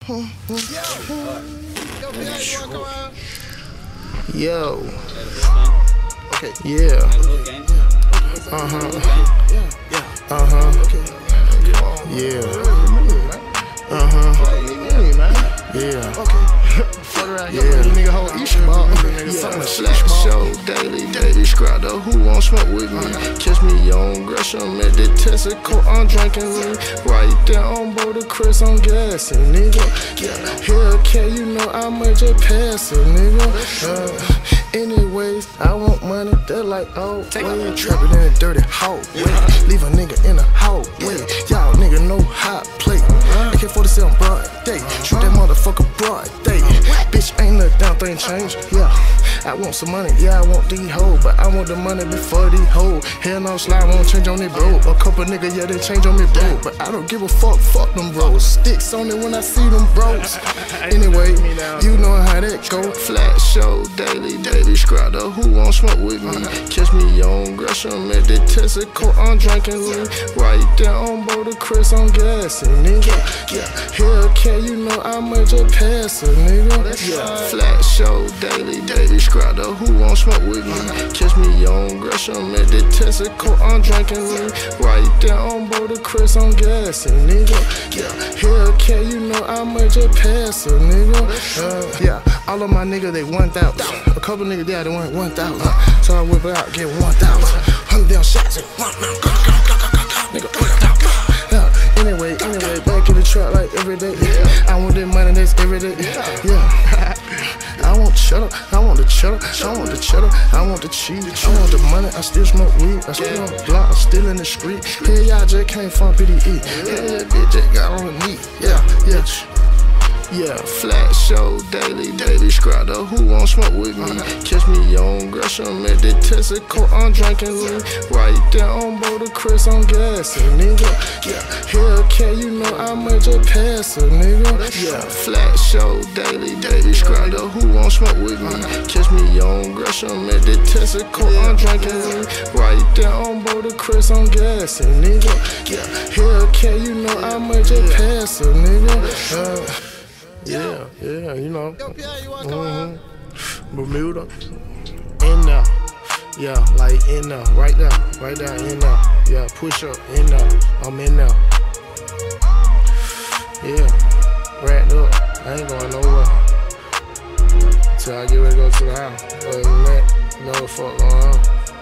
Yo. Okay. Yeah. Yeah. Nigga hold each ball. Flat show daily scratter. Who won't smoke with me? Catch me on Gresham at the Texaco. I'm drinking lean. Right there on Boulder Chris, I'm gassing, nigga. Hellcat, you know I might just pass it, nigga. Anyways, I want money. They're like, oh, wait, trapping in a dirty hole. Leave a nigga in a hole. Y'all nigga know how to play. AK-47 broad day. Shoot that motherfucker broad day. Bitch, ain't no damn thing changed. Yeah, I want some money. Yeah, I want these hoes, but I want the money before these hoes. Hell no, slime won't change on it, bro. A couple niggas, yeah, they change on me, bro. But I don't give a fuck. Fuck them bros. Sticks on it when I see them bros. Anyway, you know how that go. Flat show daily scratter. Who won't smoke with me? Catch me on Gresham at the Texaco. I'm drinking lean. Right there on Boulder Chris, I'm gassing, nigga. Hellcat, you know I might just pass it, nigga. Flat show daily scratter. Who won't smoke with me? Catch me on Gresham at the Texaco. I'm drinking lean. Right there on Boulder Chris, I'm gassing, nigga. Hellcat, you know I might just pass it, nigga. All of my niggas, they 1,000. A couple niggas there, they want 1,000. So I whip it out, get 1,000. 100 down shots, nigga. Anyway, back in the trap like every day. I want that money, that's every day. I want cheddar, I want the cheddar, I want the cheddar, I want the cheese, I want the money, I still smoke weed, I still on the block, I'm still in the street. Hey, y'all just came from PDE. Hey, that bitch just got on her knee. Flat show daily scratter. Who won't smoke with me? Catch me on Gresham at the Texaco. I'm drinking lean. Right there on Boulder Chris, I'm gassing, nigga. Hellcat, you know I might just pass it, nigga. Flat show daily scratter. Who won't smoke with me? Catch me on Gresham at the Texaco. I'm drinking lean. Right there on Boulder Chris, I'm gassing, nigga. Hellcat, you know I might just pass it, nigga. You know. Bermuda. In there. Like in there. Right there, in there. Push up, in there. I'm in there. Wrapped up. I ain't going nowhere. Till I get ready to go to the house. Other than that, you know what the fuck going on.